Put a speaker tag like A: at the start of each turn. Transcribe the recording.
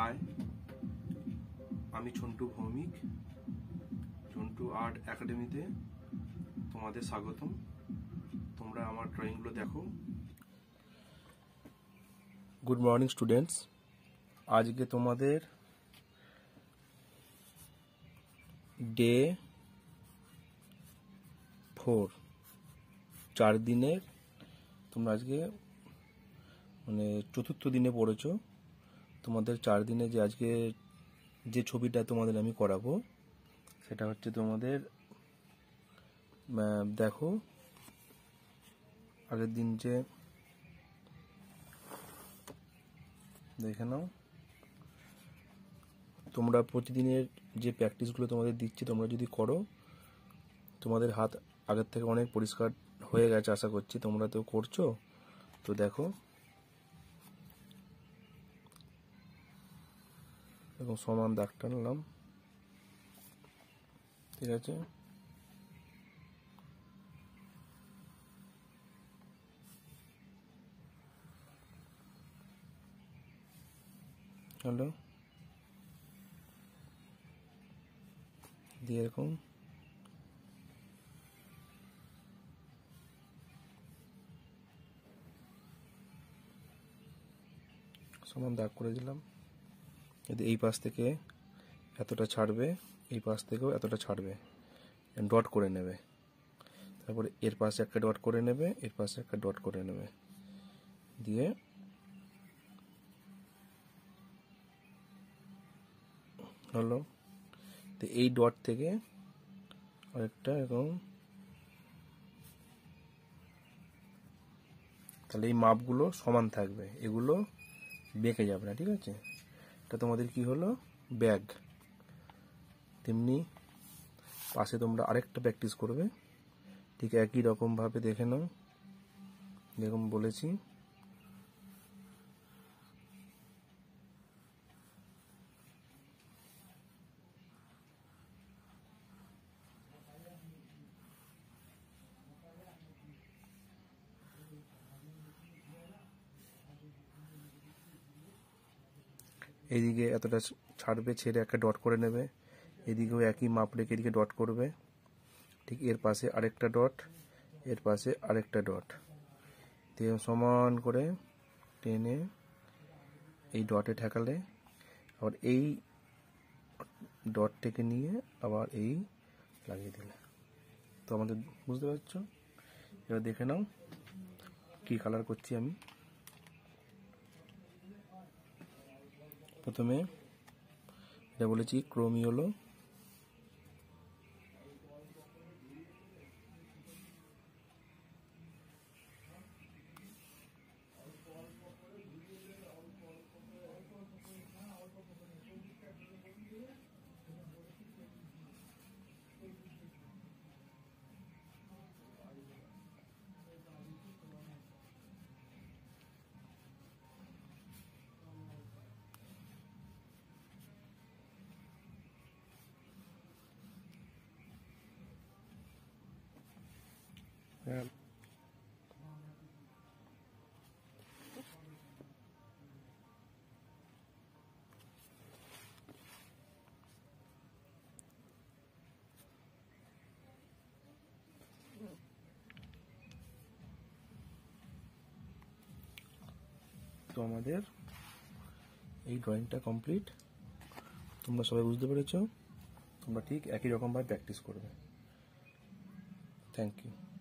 A: High, আমি Jhantu Bhowmik, Jhantu art একাডেমিতে তোমাদের স্বাগতম। তোমরা আমার ড্রয়িংগুলো দেখো। গুড মর্নিং স্টুডেন্টস, আজকে তোমাদের ডে 4, 4 দিনের, তোমরা আজকে মানে চতুর্থ দিনে পড়েছো। তোমাদের 4 দিনে যে আজকে যে ছবিটা তোমাদের আমি করাবো সেটা হচ্ছে তোমাদের দেখো, আগের দিন যে দেখে নাও, তোমরা প্রতিদিনের যে প্র্যাকটিসগুলো তোমাদের দিচ্ছি তোমরা যদি করো, তোমাদের হাত আগের থেকে অনেক পরিষ্কার হয়ে গেছে আশা করছি। তোমরা তো করছো, তো দেখো এরকম সমান দাগ টানলাম, ঠিক আছে। হ্যালো, দিয়ে এরকম সমান দাগ করে দিলাম। যদি এই পাশ থেকে এতটা ছাড়বে, এই পাশ থেকেও এতটা ছাড়বে, ডট করে নেবে। তারপরে এর পাশে একটা ডট করে নেবে, এর পাশে একটা ডট করে নেবে, দিয়ে হলো। তো এই ডট থেকে আরেকটা এরকম, তাহলে এই মাপগুলো সমান থাকবে, এগুলো বেঁকে যাবে না, ঠিক আছে। এটা তোমাদের কি হলো, ব্যাগ। তেমনি পাশে তোমরা আরেকটা প্র্যাকটিস করবে, ঠিক একই রকমভাবে দেখে নাও, যেরকম বলেছি। এইদিকে এতটা ছাড়বে, ছেড়ে একটা ডট করে নেবে। এদিকেও একই মাপ রেখে এদিকে ডট করবে, ঠিক এর পাশে আরেকটা ডট, এর পাশে আরেকটা ডট দিয়ে সমান করে টেনে এই ডটে ঠেকালে, আবার এই ডট থেকে নিয়ে আবার এই লাগিয়ে দিলে। তো আমাদের বুঝতে পারছো। এবার দেখে নাও কি কালার করছি আমি। প্রথমে এটা বলেছি ক্রোমিওলো, হ্যাঁ, তো আমাদের এই ড্রয়িংটা কমপ্লিট। তোমরা সবাই বুঝতে পেরেছো। তোমরা ঠিক একই রকমভাবে প্র্যাকটিস করবে। Thank you.